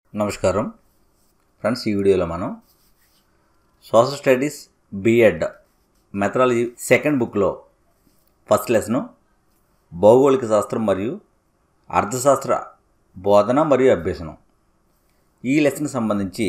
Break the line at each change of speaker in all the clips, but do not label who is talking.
నమస్కారం ఫ్రెండ్స్, ఈ వీడియోలో మనం social studies B Ed methodology second బుక్లో ఫస్ట్ లెసను భౌగోళిక శాస్త్రం మరియు అర్థశాస్త్ర బోధన మరియు అభ్యసనం ఈ లెసన్కి సంబంధించి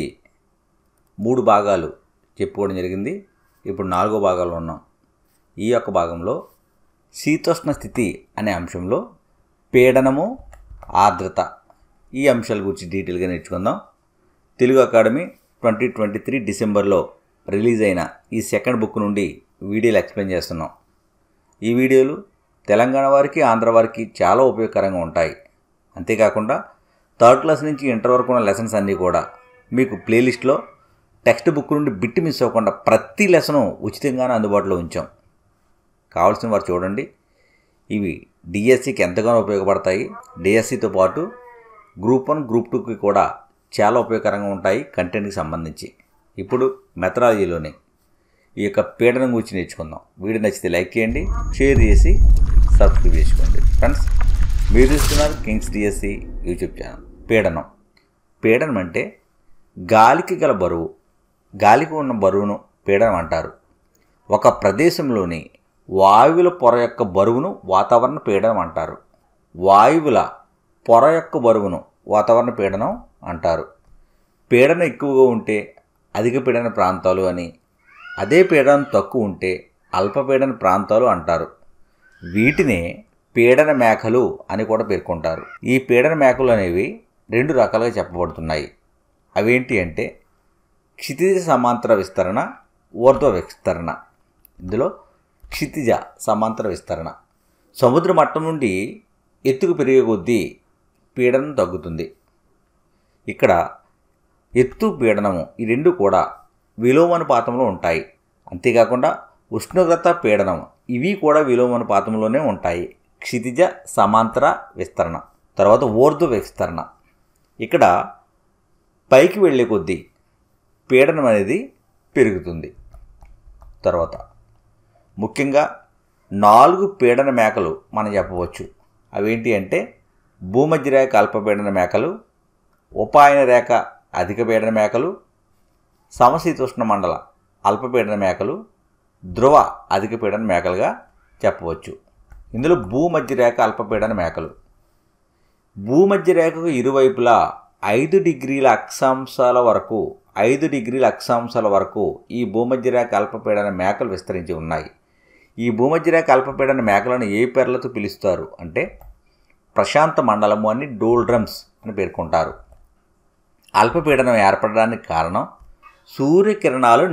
3 భాగాలు చెప్పుకోవడం జరిగింది. ఇప్పుడు 4వ భాగంలో ఉన్నాం. ఈ యొక్క భాగంలో శీతోష్ణ స్థితి అనే అంశంలో పీడనము, ఆర్ద్రత ఈ అంశాల గురించి డీటెయిల్గా నేర్చుకుందాం. తెలుగు అకాడమీ 2023 డిసెంబర్లో రిలీజ్ అయిన ఈ సెకండ్ బుక్ నుండి వీడియోలు ఎక్స్ప్లెయిన్ చేస్తున్నాం. ఈ వీడియోలు తెలంగాణ వారికి, ఆంధ్ర వారికి చాలా ఉపయోగకరంగా ఉంటాయి. అంతేకాకుండా 3rd క్లాస్ నుంచి ఇంటర్ వరకు ఉన్న లెసన్స్ అన్నీ కూడా మీకు ప్లేలిస్ట్లో టెక్స్ట్ బుక్ నుండి బిట్ మిస్ అవ్వకుండా ప్రతి లెసను ఉచితంగానే అందుబాటులో ఉంచాం. కావాల్సిన వారు చూడండి. ఇవి డిఎస్సికి ఎంతగానో ఉపయోగపడతాయి. డిఎస్సితో పాటు గ్రూప్ 1, గ్రూప్ 2కి కూడా చాలా ఉపయోగకరంగా ఉంటాయి కంటెంట్కి సంబంధించి. ఇప్పుడు మెథడాలజీలోని ఈ యొక్క పీడనం గురించి నేర్చుకుందాం. వీడియో నచ్చితే లైక్ చేయండి, షేర్ చేసి సబ్స్క్రైబ్ చేసుకోండి. ఫ్రెండ్స్, మీరు చూస్తున్నారు కింగ్స్ డిఎస్సి యూట్యూబ్ ఛానల్. పీడనం అంటే గాలికి గల బరువు, గాలికి ఉన్న బరువును పీడనం అంటారు. ఒక ప్రదేశంలోని వాయువుల పొర యొక్క బరువును వాతావరణ పీడనం అంటారు. వాయువుల పొర యొక్క బరువును వాతావరణ పీడనం అంటారు. పీడనం ఎక్కువగా ఉంటే అధిక పీడన ప్రాంతాలు అని, అదే పీడనం తక్కువ ఉంటే అల్పపీడన ప్రాంతాలు అంటారు. వీటినే పీడన మేఖలు అని కూడా పేర్కొంటారు. ఈ పీడన మేఖలు అనేవి 2 రకాలుగా చెప్పబడుతున్నాయి. అవేంటి అంటే క్షితిజ సమాంతర విస్తరణ, ఊర్ధ్వ విస్తరణ. ఇందులో క్షితిజ సమాంతర విస్తరణ సముద్ర మట్టం నుండి ఎత్తుకు పెరిగే కొద్దీ పీడనం తగ్గుతుంది. ఇక్కడ ఎత్తు, పీడనము ఈ 2 కూడా విలోమానుపాతంలో ఉంటాయి. అంతేకాకుండా ఉష్ణోగ్రత, పీడనం ఇవి కూడా విలోమానుపాతంలోనే ఉంటాయి. క్షితిజ సమాంతర విస్తరణ. తర్వాత ఊర్ధ్వ విస్తరణ. ఇక్కడ పైకి వెళ్ళే కొద్దీ పీడనం అనేది పెరుగుతుంది. తర్వాత ముఖ్యంగా 4 పీడన మేఖలు మనం చెప్పవచ్చు. అవేంటి అంటే భూమధ్యరేఖ అల్పపీడన మేఖలు, ఉపాయన రేఖ అధిక పీడన మేఖలు, సమశీతోష్ణ మండల అల్పపీడన మేఖలు, ధ్రువ అధిక పీడన మేఖలుగా చెప్పవచ్చు. ఇందులో భూమధ్యరేఖ అల్పపీడన మేఖలు భూమధ్యరేఖకు ఇరువైపులా 5 డిగ్రీల అక్షాంశాల వరకు ఈ భూమధ్యరేఖ అల్పపీడన మేఖలు విస్తరించి ఉన్నాయి. ఈ భూమధ్యరేఖ అల్పపీడన మేఖలను ఏ పేర్లతో పిలుస్తారు అంటే ప్రశాంత మండలము అని, డోల్డ్రమ్స్ అని పేర్కొంటారు. అల్పపీడనం ఏర్పడడానికి కారణం సూర్యకిరణాలు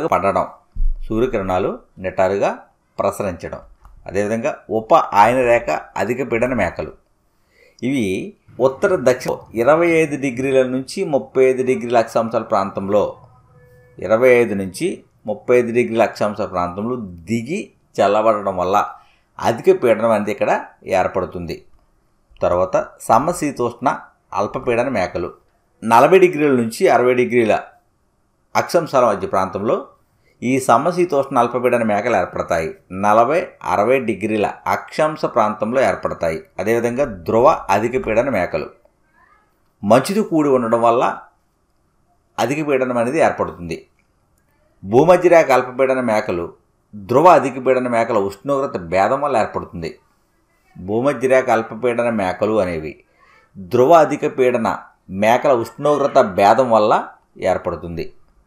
నిటారుగా ప్రసరించడం. అదేవిధంగా ఆయన రేఖ అధిక పీడన మేఖలు ఇవి ఉత్తర దక్షిణ 25 డిగ్రీల నుంచి 35 డిగ్రీల అక్షాంశాల ప్రాంతంలో 25 నుంచి 35 డిగ్రీల అక్షాంశాల ప్రాంతంలో దిగి చల్లబడడం వల్ల అధిక పీడనం అనేది ఇక్కడ ఏర్పడుతుంది. తర్వాత సమశీతోష్ణ అల్పపీడన మేఖలు 40 డిగ్రీల నుంచి 60 డిగ్రీల అక్షాంశాల మధ్య ప్రాంతంలో ఈ సమశీతోష్ణ అల్పపీడన మేఖలు ఏర్పడతాయి. 40-60 డిగ్రీల అక్షాంశ ప్రాంతంలో ఏర్పడతాయి. అదేవిధంగా ధ్రువ అధిక పీడన మేఖలు మంచుతో కూడి ఉండడం వల్ల అధిక పీడనం అనేది ఏర్పడుతుంది. భూమధ్యరేఖ అల్పపీడన మేఖలు ధ్రువ అధిక పీడన మేఖల ఉష్ణోగ్రత భేదం వల్ల ఏర్పడుతుంది. భూమధ్యరేఖ అల్పపీడన మేఖలు అనేవి ధ్రువ అధిక పీడన మేఖల ఉష్ణోగ్రత భేదం వల్ల ఏర్పడుతుంది.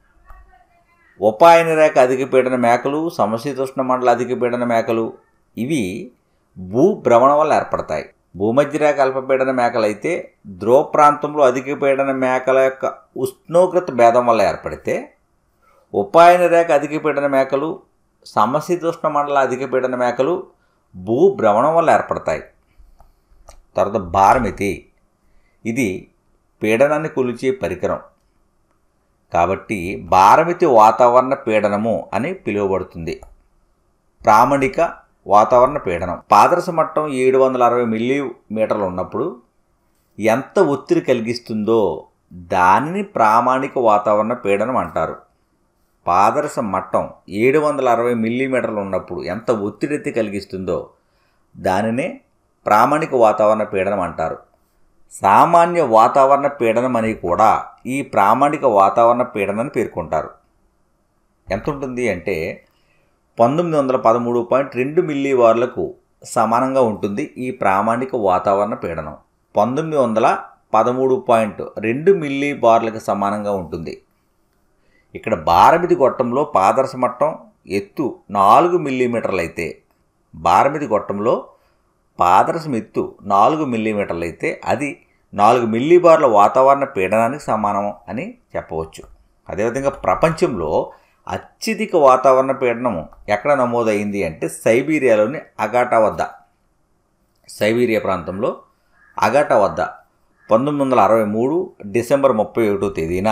ఉపాయన రేఖ అధిక పీడన మేఖలు, సమశీతోష్ణ మండల అధిక పీడన మేఖలు ఇవి భూభ్రమణం వల్ల ఏర్పడతాయి. భూమధ్యరేఖ అల్పపీడన మేఖలు అయితే ధ్రువ ప్రాంతంలో అధిక పీడన మేఖల యొక్క ఉష్ణోగ్రత భేదం వల్ల ఏర్పడితే, ఉపాయన రేఖ అధిక పీడన మేఖలు, సమశీతోష్ణ మండల అధిక పీడన మేఖలు భూభ్రమణం వల్ల ఏర్పడతాయి. తర్వాత బారమితి, ఇది పీడనాన్ని కొలిచే పరికరం కాబట్టి బారమితి వాతావరణ పీడనము అని పిలువబడుతుంది. ప్రామాణిక వాతావరణ పీడనం పాదరస మట్టం 760 మిల్లీమీటర్లు ఉన్నప్పుడు ఎంత ఒత్తిడి కలిగిస్తుందో దానిని ప్రామాణిక వాతావరణ పీడనం అంటారు. పాదరస మట్టం 760 మిల్లీమీటర్లు ఉన్నప్పుడు ఎంత ఒత్తిడి కలిగిస్తుందో దానినే ప్రామాణిక వాతావరణ పీడనం అంటారు. సామాన్య వాతావరణ పీడనం అని కూడా ఈ ప్రామాణిక వాతావరణ పీడనాన్ని పేర్కొంటారు. ఎంత ఉంటుంది అంటే 1913.2 మిల్లీబార్లకు సమానంగా ఉంటుంది ఈ ప్రామాణిక వాతావరణ పీడనం. 1913.2 మిల్లీబార్లకు సమానంగా ఉంటుంది. ఇక్కడ బారమితి గొట్టంలో పాదరస మట్టం ఎత్తు 4 మిల్లీమీటర్లు అయితే, బారమితి గొట్టంలో పాదరసం ఎత్తు 4 మిల్లీమీటర్లు అయితే అది 4 మిల్లీబార్ల వాతావరణ పీడనానికి సమానం అని చెప్పవచ్చు. అదేవిధంగా ప్రపంచంలో అత్యధిక వాతావరణ పీడనం ఎక్కడ నమోదైంది అంటే సైబీరియాలోని అగాటా వద్ద, సైబీరియా ప్రాంతంలో అగాటా వద్ద 1963 డిసెంబర్ 31వ తేదీన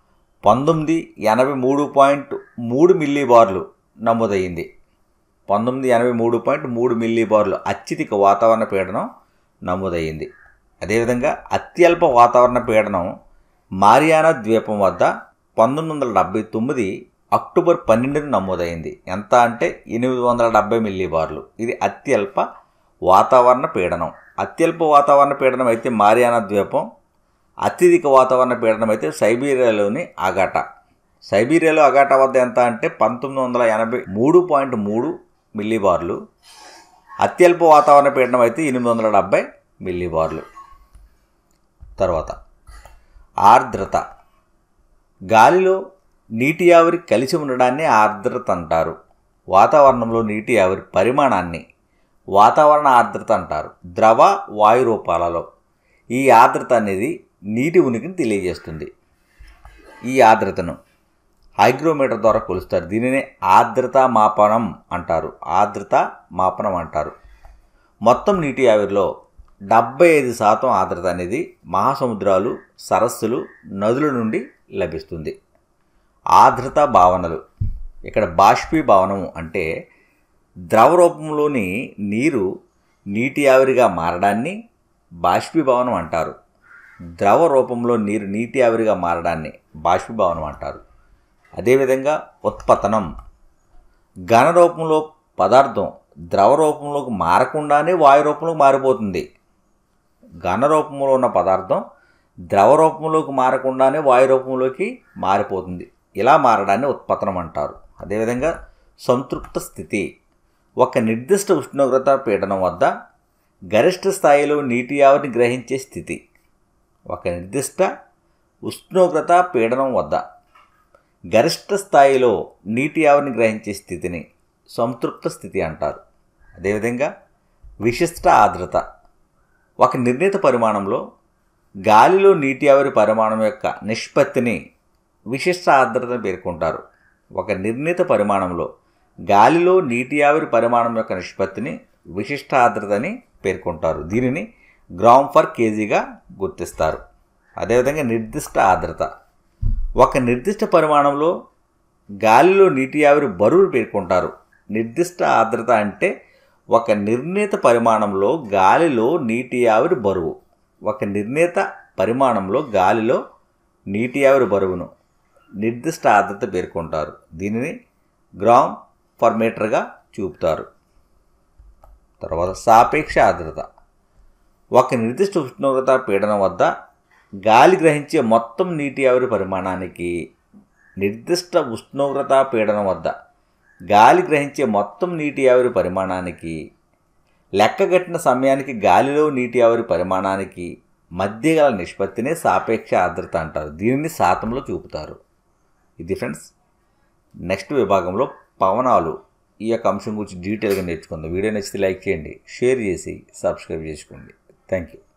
1983.3 మిల్లీబార్లు నమోదయ్యింది. 1983.3 మిల్లీబార్లు అత్యధిక వాతావరణ పీడనం నమోదయ్యింది. అదేవిధంగా అత్యల్ప వాతావరణ పీడనం మారియానా ద్వీపం వద్ద 1979 అక్టోబర్ 12న నమోదైంది. ఎంత అంటే 870 మిల్లీబార్లు. ఇది అత్యల్ప వాతావరణ పీడనం. అత్యల్ప వాతావరణ పీడనం అయితే మారియానా ద్వీపం, అత్యధిక వాతావరణ పీడనం అయితే సైబీరియాలోని అగాటా. సైబీరియాలో అగాటా వద్ద ఎంత అంటే 1983.3 మిల్లీబార్లు. అత్యల్ప వాతావరణ పీడనం అయితే 870 మిల్లీబార్లు. తర్వాత ఆర్ద్రత. గాలిలో నీటి ఆవిరి కలిసి ఉండడాన్ని ఆర్ద్రత అంటారు. వాతావరణంలో నీటి ఆవిరి పరిమాణాన్ని వాతావరణ ఆర్ద్రత అంటారు. ద్రవ వాయు రూపాలలో ఈ ఆర్ద్రత అనేది నీటి ఉనికిని తెలియజేస్తుంది. ఈ ఆర్ద్రతను హైగ్రోమీటర్ ద్వారా కొలుస్తారు. దీనినే ఆర్ద్రతా మాపనం అంటారు. ఆర్ద్రతా మాపనం అంటారు. మొత్తం నీటి ఆవిరిలో 75% ఆర్ద్రత అనేది మహాసముద్రాలు, సరస్సులు, నదుల నుండి లభిస్తుంది. ఆర్ద్రత భావనలు. ఇక్కడ బాష్పీభవనం అంటే ద్రవ రూపంలోని నీరు నీటి ఆవిరిగా మారడాన్ని బాష్పీభవనం అంటారు. ద్రవ రూపంలో నీరు నీటి ఆవిరిగా మారడాన్ని బాష్పీభవనం అంటారు. అదేవిధంగా ఉత్పతనం. ఘన రూపంలో పదార్థం ద్రవ రూపంలోకి మారకుండానే వాయు రూపంలోకి మారిపోతుంది. ఘన రూపంలో ఉన్న పదార్థం ద్రవ రూపంలోకి మారకుండానే వాయు రూపంలోకి మారిపోతుంది. ఇలా మారడాన్ని ఉత్పతనం అంటారు. అదేవిధంగా సంతృప్త స్థితి. ఒక నిర్దిష్ట ఉష్ణోగ్రత పీడనం వద్ద గరిష్ట స్థాయిలో నీటి ఆవిరిని గ్రహించే స్థితి. ఒక నిర్దిష్ట ఉష్ణోగ్రత పీడనం వద్ద గరిష్ట స్థాయిలో నీటి ఆవిరిని గ్రహించే స్థితిని సంతృప్త స్థితి అంటారు. అదేవిధంగా విశిష్ట ఆర్ద్రత. ఒక నిర్ణీత పరిమాణంలో గాలిలో నీటి ఆవిరి పరిమాణం యొక్క నిష్పత్తిని విశిష్ట ఆర్ద్రతని పేర్కొంటారు. ఒక నిర్ణీత పరిమాణంలో గాలిలో నీటి ఆవిరి పరిమాణం యొక్క నిష్పత్తిని విశిష్ట ఆర్ద్రతని పేర్కొంటారు. దీనిని గ్రామ్ ఫర్ కేజీగా గుర్తిస్తారు. అదేవిధంగా నిర్దిష్ట ఆర్ద్రత. ఒక నిర్దిష్ట పరిమాణంలో గాలిలో నీటి ఆవిరి బరువును పేర్కొంటారు. నిర్దిష్ట ఆర్ద్రత అంటే ఒక నిర్ణీత పరిమాణంలో గాలిలో నీటి ఆవిరి బరువు. ఒక నిర్ణీత పరిమాణంలో గాలిలో నీటి ఆవిరి బరువును నిర్దిష్ట ఆర్ద్రత పేర్కొంటారు. దీనిని గ్రామ్ పర్ మీటర్గా చూపుతారు. తర్వాత సాపేక్ష ఆర్ద్రత. ఒక నిర్దిష్ట ఉష్ణోగ్రత పీడనం వద్ద గాలి గ్రహించే మొత్తం నీటి ఆవిరి పరిమాణానికి నిర్దిష్ట ఉష్ణోగ్రత పీడనం వద్ద గాలి గ్రహించే మొత్తం నీటి ఆవిరి పరిమాణానికి లెక్కగట్టిన సమయానికి గాలిలో నీటి ఆవిరి పరిమాణానికి మధ్య గల నిష్పత్తినే సాపేక్ష ఆర్ద్రత అంటారు. దీనిని శాతంలో చూపుతారు. ఇది ఫ్రెండ్స్, నెక్స్ట్ విభాగంలో పవనాలు ఈ యొక్క అంశం గురించి డీటెయిల్గా నేర్చుకుందాం. వీడియో నచ్చితే లైక్ చేయండి, షేర్ చేసి సబ్స్క్రైబ్ చేసుకోండి. Thank you.